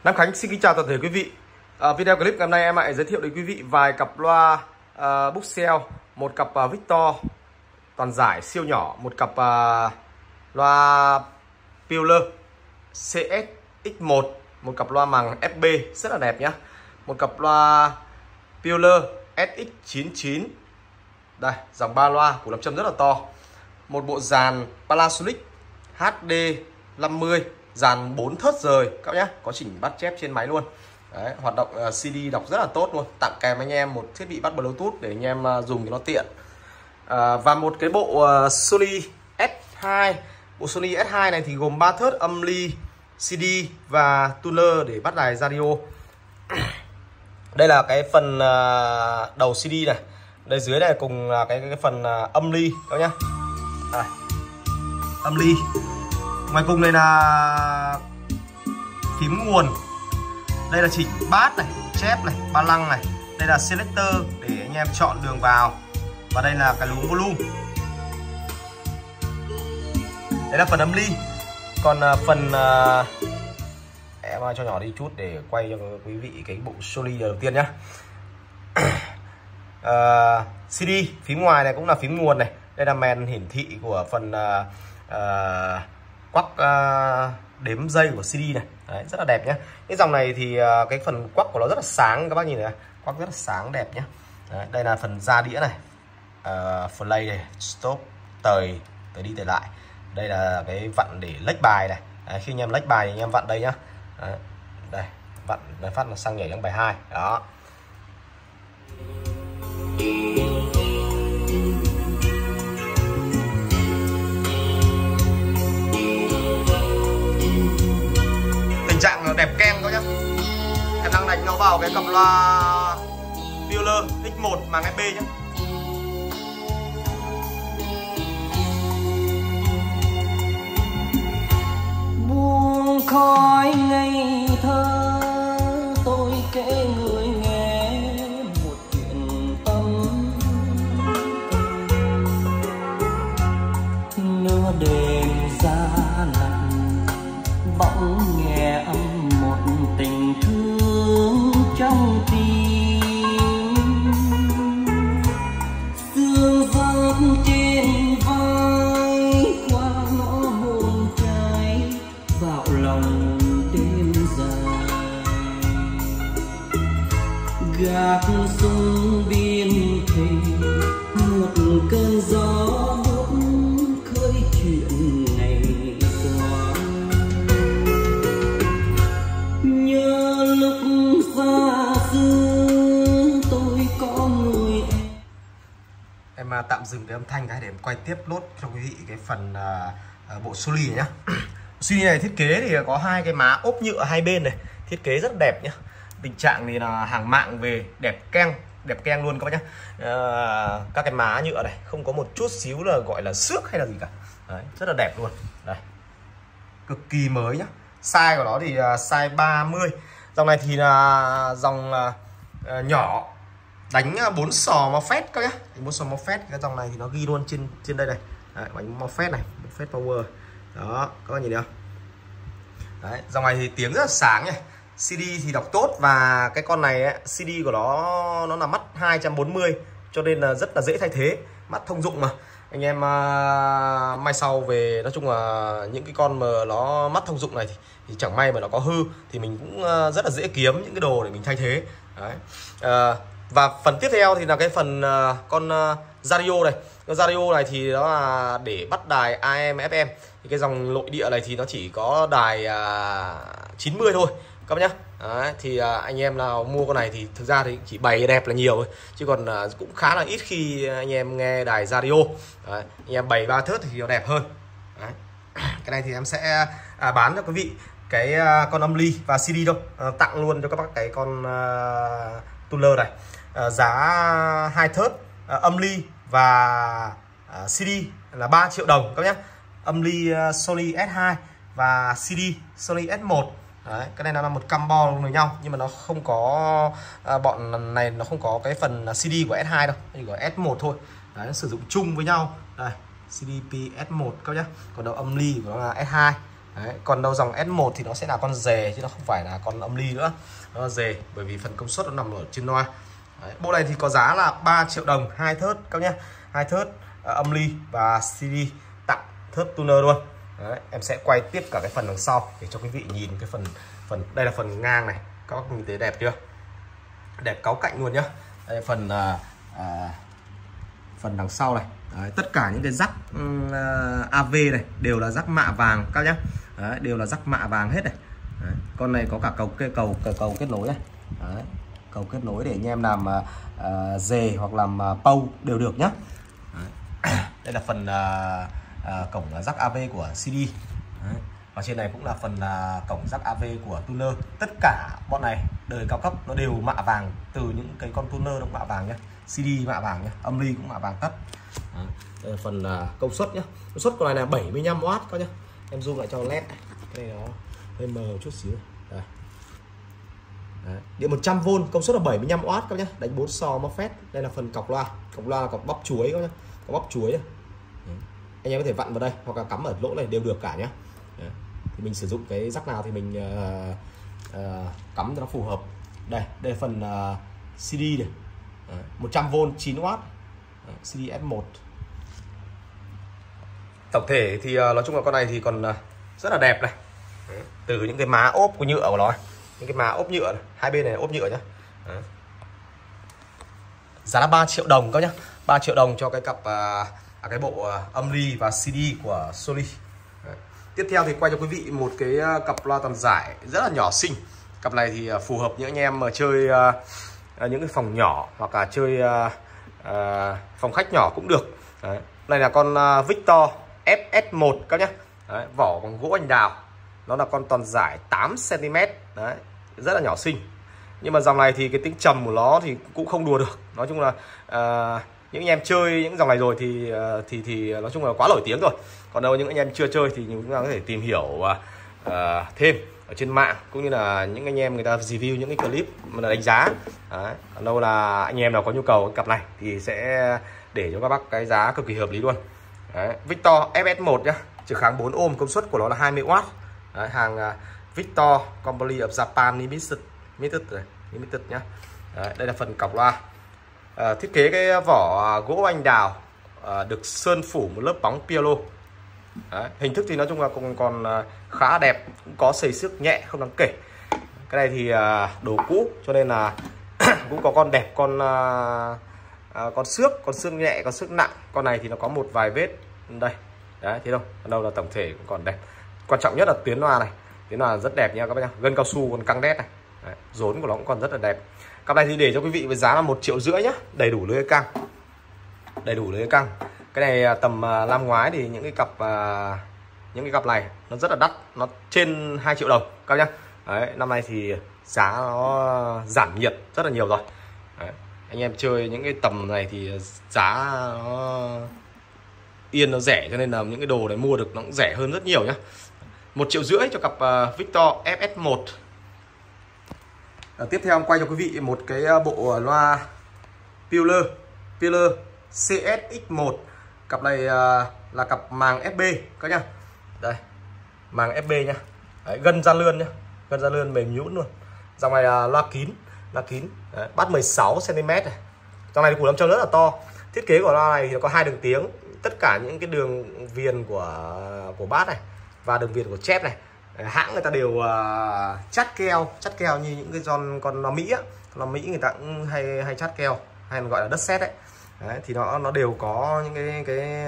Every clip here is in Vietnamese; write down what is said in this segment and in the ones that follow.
Nam Khánh xin kính chào toàn thể quý vị. Video clip ngày hôm nay em lại giới thiệu đến quý vị vài cặp loa Booksell, một cặp Victor toàn giải siêu nhỏ, một cặp loa Peeler CSX1, một cặp loa màng FB rất là đẹp nhá, một cặp loa Peeler SX99. Đây, dòng 3 loa của nam châm rất là to, một bộ dàn Panasonic HD50, dàn 4 thớt rời các nhá, có chỉnh bắt chép trên máy luôn. Đấy, hoạt động CD đọc rất là tốt luôn. Tặng kèm anh em một thiết bị bắt Bluetooth để anh em dùng cho nó tiện. Và một cái bộ Sony S2. Bộ Sony S2 này thì gồm 3 thớt âm ly, CD và tuner để bắt đài radio. Đây là cái phần đầu CD này. Đây dưới này cùng là cái phần âm ly các nhá. Đây, âm ly. Ngoài cùng này là phím nguồn. Đây là chỉnh bass này, chép này, ba lăng này. Đây là selector để anh em chọn đường vào. Và đây là cái núm volume. Đây là phần âm ly. Còn phần em cho nhỏ đi chút để quay cho quý vị cái bộ Sony đầu tiên nhá. CD, phím ngoài này cũng là phím nguồn này. Đây là màn hiển thị của phần quắc đếm giây của CD này. Đấy, rất là đẹp nhé. Cái dòng này thì cái phần quắc của nó rất là sáng, các bác nhìn này, quắc rất là sáng đẹp nhé. Đấy, đây là phần ra đĩa này, play này, stop, tời đi tời lại. Đây là cái vặn để lách bài này. Đấy, khi anh em lách bài thì anh em vặn đây nhá. Đấy, đây vặn để phát là sang nhảy sang bài 2 đó. Tình trạng đẹp keng các nhá. Em đang đánh nó vào cái cặp loa Peeler X1 màng FB nhé. Buông khói ngây thơ, tôi kể người nghe một chuyện tâm. Nửa đêm giá lạnh, bỗng nghe âm một tình thương trong tim. Sương gió trên vai qua ngõ hôn trái vào lòng đêm dài. Gác sông biên thề một cơn gió bỗng khơi chuyện ngày qua. Nhớ lúc xa xưa tôi có người Em tạm dừng cái âm thanh cái để em quay tiếp nốt cho quý vị cái phần bộ Sony nhá. Sony này thiết kế thì có hai cái má ốp nhựa hai bên này, thiết kế rất đẹp nhá. Tình trạng thì là hàng mạng về, đẹp keng luôn các bác nhá. Các cái má nhựa này không có một chút xíu là gọi là xước hay là gì cả. Đấy, rất là đẹp luôn. Đây, cực kỳ mới nhá. Size của nó thì size 30. Dòng này thì là dòng nhỏ, đánh 4 sò Morphet các nhá. 4 sò Morphet, cái dòng này thì nó ghi luôn trên đây này. Đấy, bánh Morphet này, Morphet Power. Đó, các bạn nhìn thấy không? Đấy, dòng này thì tiếng rất là sáng nhá. CD thì đọc tốt, và cái con này ấy, CD của nó là mắt 240 cho nên là rất là dễ thay thế, mắt thông dụng mà. Anh em mai sau về, nói chung là những cái con mà nó mắt thông dụng này thì chẳng may mà nó có hư thì mình cũng rất là dễ kiếm những cái đồ để mình thay thế. Đấy. Và phần tiếp theo thì là cái phần con radio này. Con radio này thì nó là để bắt đài AM FM. Thì cái dòng nội địa này thì nó chỉ có đài 90 thôi các bác nhá. Đấy, thì anh em nào mua con này thì thực ra thì chỉ bày đẹp là nhiều thôi, chứ còn cũng khá là ít khi anh em nghe đài radio. Đấy, anh em bày 3 thớt thì nó đẹp hơn. Đấy. Cái này thì em sẽ bán cho quý vị cái con âm ly và CD thôi, tặng luôn cho các bác cái con tuner này. Giá 2 thớt âm ly và CD là 3 triệu đồng các nhé. Âm ly Sony S2 và CD Sony S1. Đấy, cái này nó là một combo với nhau, nhưng mà nó không có bọn này nó không có cái phần CD của S2 đâu, chỉ có S1 thôi. Đấy, nó sử dụng chung với nhau. Đây, CDP S1 các nhá. Còn đầu âm ly của nó là S2. Đấy, còn đâu dòng S1 thì nó sẽ là con dề chứ nó không phải là con âm ly nữa, nó là dề bởi vì phần công suất nó nằm ở trên loa. Đấy, bộ này thì có giá là 3 triệu đồng, 2 thớt các nhé, 2 thớt âm ly và CD tặng thớt tuner luôn. Đấy, em sẽ quay tiếp cả cái phần đằng sau để cho quý vị nhìn cái phần đây là phần ngang này, các bác nhìn thấy đẹp chưa, đẹp cáu cạnh luôn nhá. Đây phần phần đằng sau này. Đấy, tất cả những cái rắc AV này đều là rắc mạ vàng các nhá. Đấy, đều là rắc mạ vàng hết này. Đấy, con này có cả cầu kết nối này. Đấy, cầu kết nối để anh em làm dề hoặc làm pâu đều được nhá. Đấy. Đây là phần cổng rắc AV của CD. Đấy. Và trên này cũng là phần cổng rắc AV của tuner. Tất cả bọn này đời cao cấp nó đều mạ vàng, từ những cái con tuner nó mạ vàng nhá, CD mạ vàng nhá, âm ly cũng mạ vàng tất. Đây là phần công suất nhá. Công suất con này là 75W các nhá. Em zoom lại cho led này. Cái này nó hơi mờ một chút xíu. Đây. Đấy. Điện 100V, công suất là 75W các nhá, đánh 4 sò MOSFET. Đây là phần cọc loa là cọc bắp chuối các nhá, có bắp chuối này. Anh em có thể vặn vào đây hoặc là cắm ở lỗ này đều được cả nhá. Đấy. Thì mình sử dụng cái rắc nào thì mình cắm cho nó phù hợp. Đây là phần CD này. 100V 9W. CD S1. Tổng thể thì nói chung là con này thì còn rất là đẹp này. Đấy. Từ những cái má ốp của nhựa của nó, những cái má ốp nhựa này. Hai bên này ốp nhựa nhá. Đấy. Giá là 3 triệu đồng các nhá, 3 triệu đồng cho cái cặp cái bộ âm ly và CD của Soli. Đấy. Tiếp theo thì quay cho quý vị một cái cặp loa toàn giải rất là nhỏ xinh. Cặp này thì phù hợp những anh em mà chơi những cái phòng nhỏ hoặc là chơi phòng khách nhỏ cũng được. Đấy. Này là con Victor FS1 các nhé. Đấy, vỏ bằng gỗ anh đào, nó là con toàn giải 8 cm. Đấy, rất là nhỏ xinh. Nhưng mà dòng này thì cái tính trầm của nó thì cũng không đùa được. Nói chung là những anh em chơi những dòng này rồi thì nói chung là quá nổi tiếng rồi. Còn đâu những anh em chưa chơi thì chúng ta có thể tìm hiểu thêm ở trên mạng, cũng như là những anh em người ta review những cái clip mà là đánh giá. Đấy. Còn đâu là anh em nào có nhu cầu cái cặp này thì sẽ để cho các bác cái giá cực kỳ hợp lý luôn. Đấy. Victor FS1 nhá, trực kháng 4 ohm, công suất của nó là 20W. Đấy, hàng Victor Company of Japan Limited nhá. Đấy, đây là phần cọc loa. Thiết kế cái vỏ gỗ anh đào, được sơn phủ một lớp bóng piano. Đấy, hình thức thì nói chung là còn khá đẹp, cũng có xầy xước nhẹ không đáng kể. Cái này thì đồ cũ cho nên là cũng có con đẹp, con xước nhẹ, con xước nặng. Con này thì nó có một vài vết đây. Đấy, thấy không? Ở đâu là tổng thể cũng còn đẹp. Quan trọng nhất là tuyến loa này, tuyến loa rất đẹp nha các bác nhá. Gân cao su còn căng đét này. Đấy, rốn của nó cũng còn rất là đẹp. Cặp này thì để cho quý vị với giá là 1,5 triệu nhá, đầy đủ lưới căng. Đầy đủ lưới căng. Cái này tầm năm ngoái thì những cái cặp này nó rất là đắt, nó trên 2 triệu đồng các nhá. Đấy, năm nay thì giá nó giảm nhiệt rất là nhiều rồi. Đấy, anh em chơi những cái tầm này thì giá nó yên, nó rẻ, cho nên là những cái đồ này mua được nó cũng rẻ hơn rất nhiều nhá. 1,5 triệu cho cặp Victor FS1. Tiếp theo em quay cho quý vị một cái bộ loa Peeler CSX1. Cặp này là cặp màng FB các nhá. Đây, màng FB nhá. Đấy, gân ra lươn nhá, gân ra lươn mềm nhũn luôn. Dòng này là loa kín. Đấy, bát 16 cm này. Dòng này củ nam châm rất là to. Thiết kế của loa này thì nó có 2 đường tiếng. Tất cả những cái đường viền của bát này và đường viền của chép này, hãng người ta đều chắt keo như những cái con loa Mỹ á. Loa Mỹ người ta cũng hay chắt keo, hay gọi là đất sét đấy. Đấy, thì nó đều có những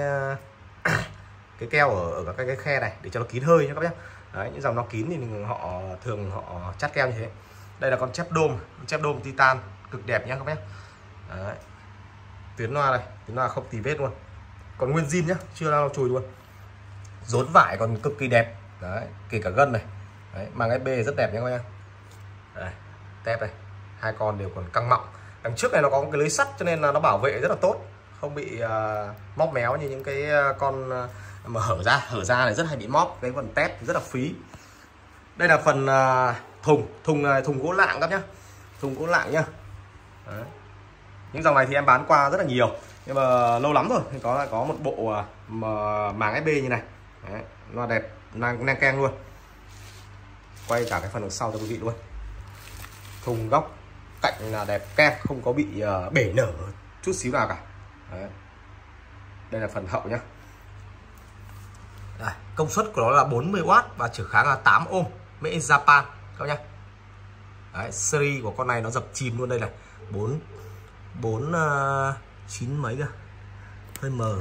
cái keo ở các cái khe này để cho nó kín hơi nhé các bác nhé. Đấy, những dòng nó kín thì họ thường chắt keo như thế. Đây là con chép đôm titan cực đẹp nhé các bác nhé. Đấy. Tuyến loa này, tuyến loa không tì vết luôn, còn nguyên zin nhá, chưa lau chùi luôn. Rốn vải còn cực kỳ đẹp. Đấy, kể cả gân này. Đấy, màng FB rất đẹp nhé các bác nhé. Đây, tép này, hai con đều còn căng mọng. Đằng trước này nó có một cái lưới sắt cho nên là nó bảo vệ rất là tốt, không bị móp méo như những cái con mà hở ra này rất hay bị móp. Cái phần tép rất là phí. Đây là phần thùng gỗ lạng các nhá, thùng gỗ lạng nhá. Đấy. Những dòng này thì em bán qua rất là nhiều, nhưng mà lâu lắm rồi thì có một bộ màng FB như này. Đấy, loa đẹp, nang keng luôn. Quay cả cái phần đằng sau cho quý vị luôn. Thùng góc cạnh là đẹp keng, không có bị bể nở chút xíu nào cả. Đấy. Đây là phần hậu nhá. Đây, công suất của nó là 40W và trở kháng là 8 ohm, made in Japan các nhá. Đấy, series của con này nó dập chìm luôn, đây này. 49 mấy cơ. Hơi mờ.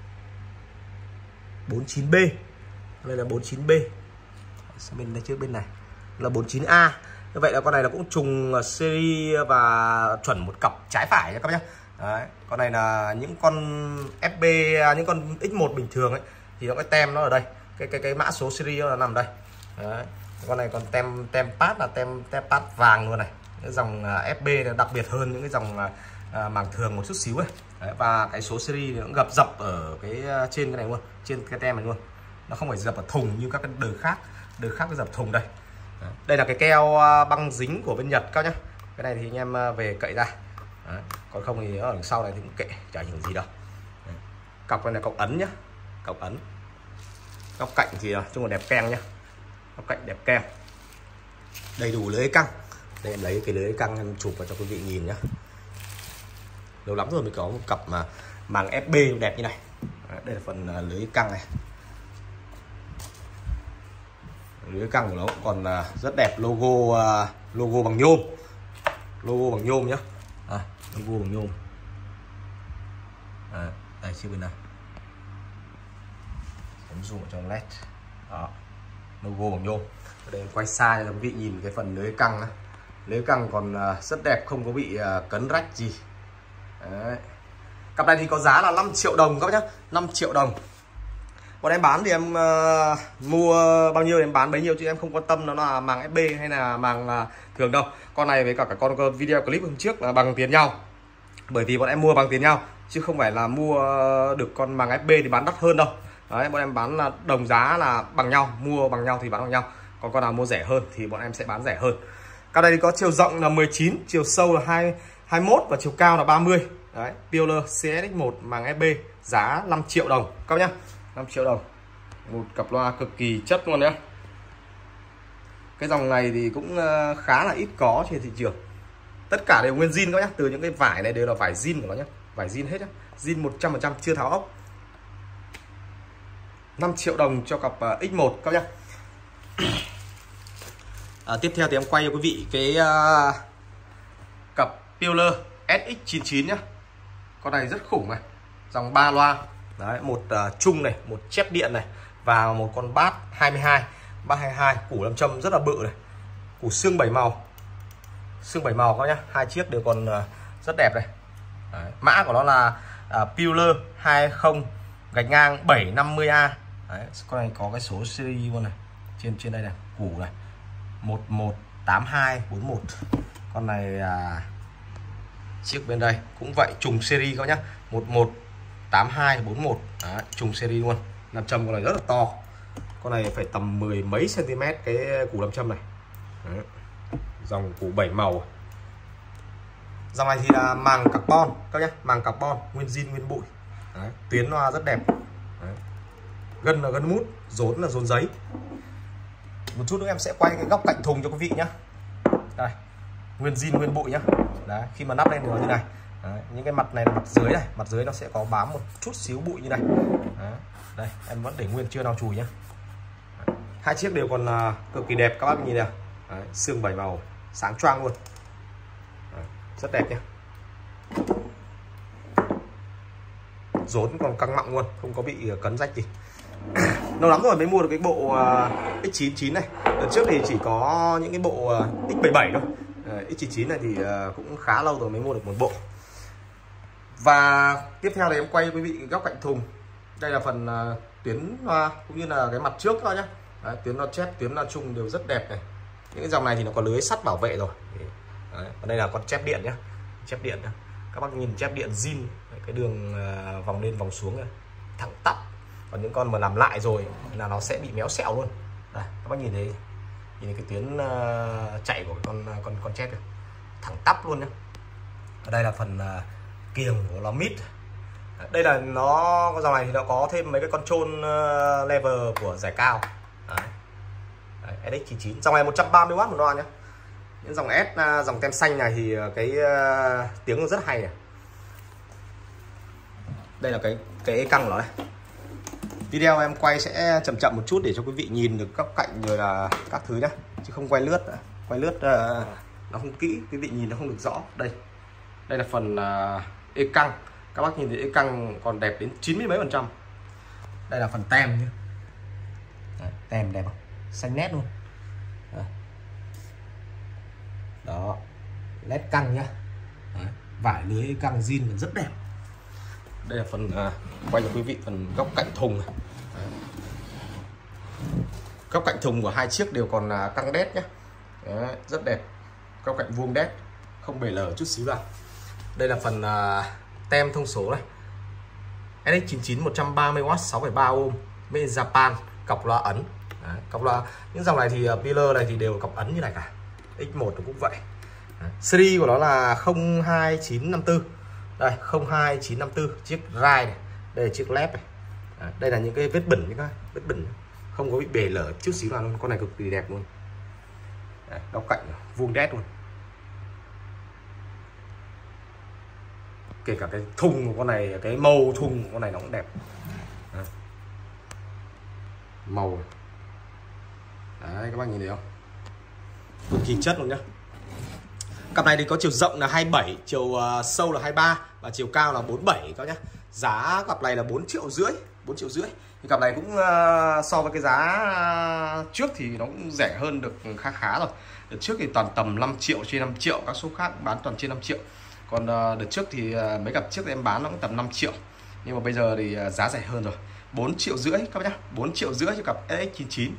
49B. Đây là 49B. Bên đây trước bên này là 49A. Như vậy là con này là cũng trùng series và chuẩn một cặp trái phải nha các bác nhé. Đấy, con này là những con FB, những con X1 bình thường ấy thì nó cái tem nó ở đây, cái mã số series nó nằm đây. Đấy, con này còn tem pad là tem pad vàng luôn này. Cái dòng FB là đặc biệt hơn những cái dòng màng thường một chút xíu ấy. Đấy, và cái số series thì nó gập dập ở cái trên cái này luôn, trên cái tem này luôn. Nó không phải dập ở thùng như các cái đời khác cái dập thùng đây. Đấy, đây là cái keo băng dính của bên Nhật các nhá. Cái này thì anh em về cậy ra. Đấy, còn không thì ở đằng sau này thì cũng kệ, chả ảnh hưởng gì đâu. Đấy, cọc này là cọc ấn nhá, cọc ấn. Góc cạnh thì chung là đẹp keng nhá, góc cạnh đẹp keng, đầy đủ lưới căng. Đây em lấy cái lưới căng em chụp vào cho quý vị nhìn nhá. Lâu lắm rồi mới có một cặp mà màng FB đẹp như này. Đây là phần lưới căng này. Lưới căng của nó cũng còn rất đẹp, logo bằng nhôm, nhá. Logo bằng nhôm. Đây chiếc bên này. Ấn zoom ở trong led. Đó. Logo bằng nhôm. Đây quay xa cho quý vị nhìn cái phần lưới căng này. Lưới căng còn rất đẹp, không có bị cấn rách gì. Đấy. Cặp này thì có giá là 5 triệu đồng các bác nhá, 5 triệu đồng. Bọn em bán thì em mua bao nhiêu em bán bấy nhiêu, chứ em không quan tâm nó là màng FB hay là màng thường đâu. Con này với cả con video clip hôm trước là bằng tiền nhau. Bởi vì bọn em mua bằng tiền nhau chứ không phải là mua được con màng FB thì bán đắt hơn đâu. Đấy, bọn em bán là đồng giá là bằng nhau, mua bằng nhau thì bán bằng nhau. Còn con nào mua rẻ hơn thì bọn em sẽ bán rẻ hơn. Cái này thì có chiều rộng là 19, chiều sâu là 21 và chiều cao là 30. Đấy, Peeler CSX1 màng FB giá 5 triệu đồng các nhá. 5 triệu đồng. Một cặp loa cực kỳ chất luôn nhá. Cái dòng này thì cũng khá là ít có trên thị trường. Tất cả đều nguyên zin các nhá, từ những cái vải này đều là vải zin của nó nhá, vải zin hết nhá, zin 100% chưa tháo ốc. 5 triệu đồng cho cặp X1 các nhá. Tiếp theo thì em quay cho quý vị cái cặp Peeler SX99 nhá. Con này rất khủng này, dòng 3 loa. Đấy, một chung này, một chép điện này và một con bass 22, bass 22, củ nam châm rất là bự này. Củ xương 7 màu. Xương 7 màu các nhá, hai chiếc đều còn rất đẹp này. Đấy, mã của nó là Peeler 20-750A. Đấy, con này có cái số series luôn này. Trên đây này, củ này. 118241. Con này chiếc bên đây cũng vậy, trùng series các nhá. 118241. Đấy, trùng series luôn. Nam châm con này rất là to. Con này phải tầm 10 mấy cm cái củ nam châm này. Đấy, dòng củ 7 màu. Dòng này thì là màng carbon các nhá, màng carbon nguyên zin nguyên bụi. Đấy, tuyến loa rất đẹp. Đấy, gân là gân mút, rốn là rốn giấy. Một chút nữa em sẽ quay cái góc cạnh thùng cho quý vị nhá. Đây, nguyên zin nguyên bụi nhá. Đấy, khi mà nắp lên thì nó như này. Đấy, những cái mặt này là mặt dưới này, mặt dưới nó sẽ có bám một chút xíu bụi như này. Đấy, đây em vẫn để nguyên chưa lau chùi nhá. Đấy, hai chiếc đều còn cực kỳ đẹp các bác nhìn nào. Đấy, xương 7 màu sáng choang luôn. Đấy, rất đẹp nhá. Rốn còn căng mọng luôn, không có bị cấn rách gì. Lâu lắm rồi mới mua được cái bộ X99 này. Đợt trước thì chỉ có những cái bộ X77 thôi. X99 này thì cũng khá lâu rồi mới mua được một bộ. Và tiếp theo thì em quay quý vị góc cạnh thùng. Đây là phần tuyến loa cũng như là cái mặt trước thôi nhá. Đấy, tuyến loa chép, tuyến loa chung đều rất đẹp này. Những cái dòng này thì nó có lưới sắt bảo vệ rồi. Đấy, và đây là con chép điện nhá. Chép điện nhá. Các bác nhìn chép điện zin, cái đường vòng lên vòng xuống này, thẳng tắp. Còn những con mà làm lại rồi là nó sẽ bị méo xẹo luôn. Đây, các bác nhìn thấy, nhìn cái tuyến chạy của con chép này, thẳng tắp luôn nhá. Ở đây là phần kiềng của nó mít. Đây là nó, con dòng này thì nó có thêm mấy cái control level của giải cao. SX99. Dòng này 130W một loa nhé. Những dòng S, dòng tem xanh này thì cái tiếng rất hay này. Đây là cái căng của nó này. Video em quay sẽ chậm chậm một chút để cho quý vị nhìn được góc cạnh rồi là các thứ nhá, chứ không quay lướt. Quay lướt nó không kỹ, quý vị nhìn nó không được rõ. Đây là phần e căng. Các bác nhìn thấy e căng còn đẹp đến 90 mấy %. Đây là phần tem nhé. Đấy, tem đẹp không? Xanh nét luôn. Đó, led căng nhá. Đấy, vải lưới e căng zin rất đẹp. Đây là phần quay cho quý vị phần góc cạnh thùng này. Góc cạnh thùng của hai chiếc đều còn căng đét nhé. Đấy, rất đẹp. Góc cạnh vuông đét, không bể lở chút xíu nào. Đây là phần tem thông số này. SX99 130W 6,3 ohm, made in Japan, cọc loa ấn. Đấy, cọc loa những dòng này thì pillar này thì đều cọc ấn như này cả. X1 cũng vậy. Đấy, series của nó là 02954. Đây 02954, chiếc ride này, đây là chiếc led này. Đấy, đây là những cái vết bẩn, những cái vết bẩn không có bị bể lở chút xíu nào luôn. Con này cực kỳ đẹp luôn. Đấy, góc cạnh vuông đét luôn. Kể cả cái thùng của con này, cái màu thùng của con này nó cũng đẹp. Đấy. Màu này. Đấy, các bạn nhìn thấy không? Cực kỳ chất luôn nhá. Cặp này thì có chiều rộng là 27, chiều sâu là 23 và chiều cao là 47 các nhá. Giá cặp này là 4,5 triệu. 4,5 triệu. Thì cặp này cũng so với cái giá trước thì nó cũng rẻ hơn được khá rồi. Đợt trước thì toàn tầm 5 triệu, trên 5 triệu, các số khác bán toàn trên 5 triệu. Còn đợt trước thì mấy cặp trước em bán nó cũng tầm 5 triệu. Nhưng mà bây giờ thì giá rẻ hơn rồi. 4,5 triệu các bác nhá. 4,5 triệu cho cặp SX99.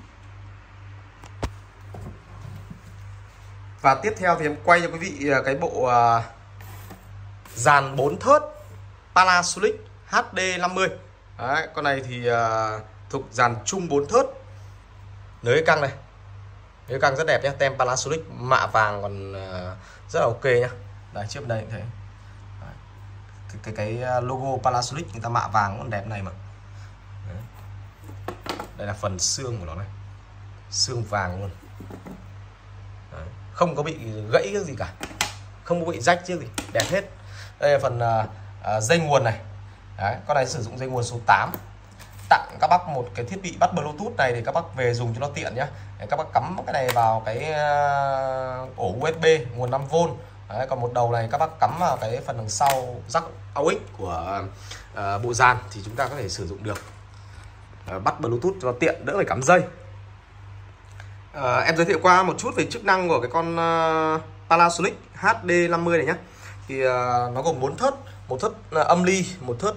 Và tiếp theo thì em quay cho quý vị cái bộ dàn 4 thớt Panasonic HD50. Đấy, con này thì thuộc dàn chung 4 thớt. Nới căng này. Nới căng rất đẹp nhé. Tem Panasonic mạ vàng còn rất là ok nhá. Đấy, trước đây cũng thế. Cái logo Panasonic người ta mạ vàng còn đẹp này mà. Đấy. Đây là phần xương của nó này. Xương vàng luôn. Đấy. Không có bị gãy cái gì cả, không có bị rách chứ gì, đẹp hết. Đây là phần dây nguồn này. Đấy, con này sử dụng dây nguồn số 8. Tặng các bác một cái thiết bị bắt Bluetooth này thì các bác về dùng cho nó tiện nhá. Để các bác cắm cái này vào cái ổ USB nguồn 5V. Đấy, còn một đầu này các bác cắm vào cái phần đằng sau jack AUX của bộ dàn thì chúng ta có thể sử dụng được. Bắt Bluetooth cho nó tiện, đỡ phải cắm dây. Em giới thiệu qua một chút về chức năng của cái con Panasonic HD50 này nhé. Thì nó gồm 4 thớt, một thớt âm ly, một thớt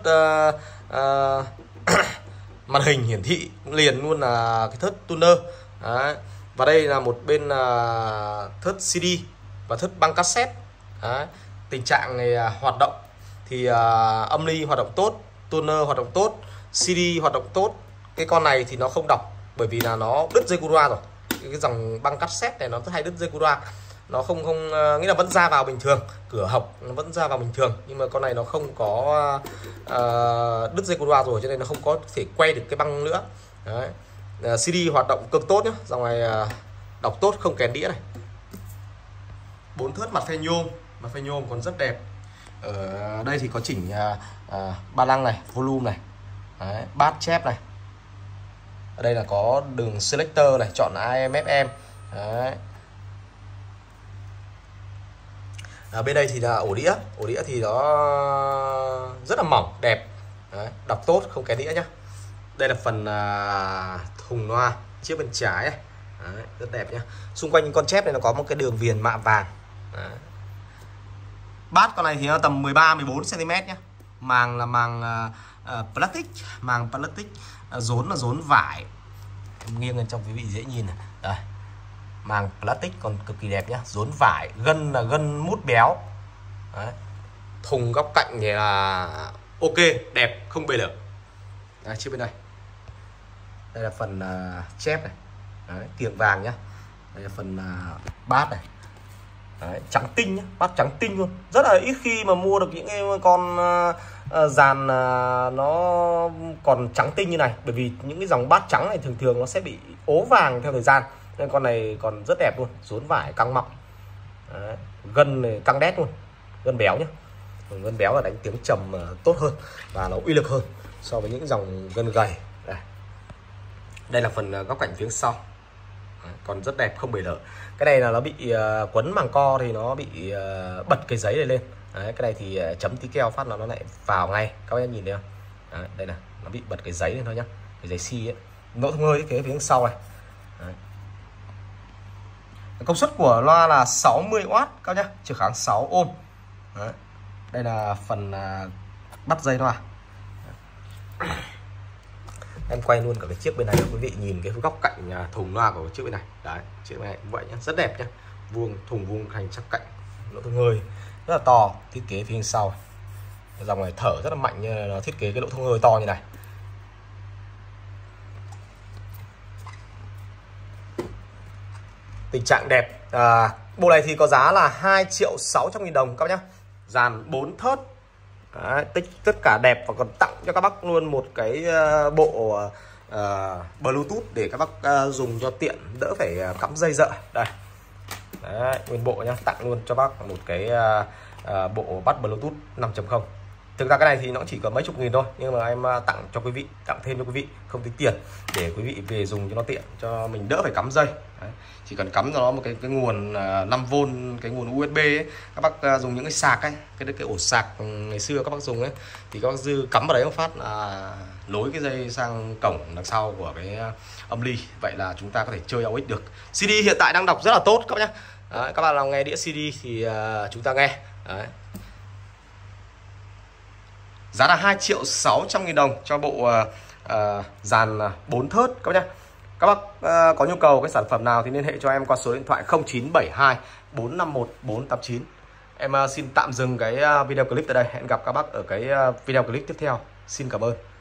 màn hình hiển thị liền luôn là cái thớt tuner. Đấy. Và đây là một bên thớt CD và thớt băng cassette. Đấy. Tình trạng này hoạt động thì âm ly hoạt động tốt, tuner hoạt động tốt, CD hoạt động tốt. Cái con này thì nó không đọc bởi vì là nó đứt dây cura rồi. Cái dòng băng cassette này nó rất hay đứt dây cura, nó không nghĩa là vẫn ra vào bình thường, cửa hộc nó vẫn ra vào bình thường, nhưng mà con này nó không có đứt dây cura rồi cho nên nó không có thể quay được cái băng nữa. Đấy. CD hoạt động cực tốt nhá, dòng này đọc tốt, không kèn đĩa này. 4 thớt mặt phe nhôm còn rất đẹp. Ở đây thì có chỉnh ba lăng này, volume này. Đấy, bass chép này. Ở đây là có đường selector này, chọn AM FM. Đấy. Bên đây thì là ổ đĩa thì nó rất là mỏng, đẹp. Đấy, đọc tốt, không kén đĩa nhá. Đây là phần thùng loa chiếc bên trái này. Đấy, rất đẹp nhá. Xung quanh con chép này nó có một cái đường viền mạ vàng. Đấy. Bát con này thì nó tầm 13-14 cm nhá. Màng là màng plastic, rốn là rốn vải. Em nghiêng lên trong quý vị dễ nhìn này. Đây. Màng plastic còn cực kỳ đẹp nhá, rốn vải, gân là gân mút béo. Đấy. Thùng góc cạnh thì là ok, đẹp, không bể lở. Đây, chiếc bên đây. Đây là phần chép này. Đấy, kiềng vàng nhá. Đây là phần bát này. Đấy, trắng tinh nhá, bát trắng tinh luôn. Rất là ít khi mà mua được những cái con dàn nó còn trắng tinh như này, bởi vì những cái dòng bát trắng này thường thường nó sẽ bị ố vàng theo thời gian. Nên con này còn rất đẹp luôn, rốn vải căng mọng. Đấy, gân này căng đét luôn, gân béo nhá. Gân béo là đánh tiếng trầm tốt hơn và nó uy lực hơn so với những dòng gân gầy. Đây là phần góc cạnh phía sau. Đấy, còn rất đẹp, không bể lở. Cái này là nó bị quấn màng co thì nó bị bật cái giấy này lên. Đấy, cái này thì chấm tí keo phát là nó lại vào ngay, các em nhìn thấy không? Đấy, đây này, nó bị bật cái giấy lên thôi nhá, cái giấy xi ấy. Nỗ thông hơi thiết kế phía sau này. Đấy. Công suất của loa là 60W các nhá, trở kháng 6 ohm. Đấy. Đây là phần bắt dây loa. Em quay luôn cả cái chiếc bên này cho quý vị nhìn cái góc cạnh thùng loa của chiếc bên này. Đấy, chiếc bên này cũng vậy nhá, rất đẹp nhá. Vuông, thùng vuông thành chắc cạnh, lỗ thông hơi rất là to, thiết kế phía sau. Dòng này thở rất là mạnh, như là nó thiết kế cái lỗ thông hơi to như này. Tình trạng đẹp. Bộ này thì có giá là 2.600.000 đồng các bác nhá. Dàn 4 thớt. Đấy, tất cả đẹp, và còn tặng cho các bác luôn một cái bộ Bluetooth để các bác dùng cho tiện, đỡ phải cắm dây dợ. Đây. Đấy, nguyên bộ nhá, tặng luôn cho bác một cái bộ bắt Bluetooth 5.0. Thực ra cái này thì nó chỉ có mấy chục nghìn thôi, nhưng mà em tặng cho quý vị, tặng thêm cho quý vị, không tính tiền, để quý vị về dùng cho nó tiện, cho mình đỡ phải cắm dây. Đấy, chỉ cần cắm cho nó một cái nguồn 5V, cái nguồn USB ấy. Các bác dùng những cái sạc ấy, cái ổ sạc ngày xưa các bác dùng ấy, thì các bác dư cắm vào đấy một phát là nối cái dây sang cổng đằng sau của cái âm ly, vậy là chúng ta có thể chơi AUX được. CD hiện tại đang đọc rất là tốt các bác nhé. Đấy, các bạn nào nghe đĩa CD thì chúng ta nghe. Đấy. Giá là 2.600.000 đồng cho bộ dàn 4 thớt các bác nhé. Các bác có nhu cầu cái sản phẩm nào thì liên hệ cho em qua số điện thoại 0972 451 489. Em xin tạm dừng cái video clip tại đây. Hẹn gặp các bác ở cái video clip tiếp theo. Xin cảm ơn.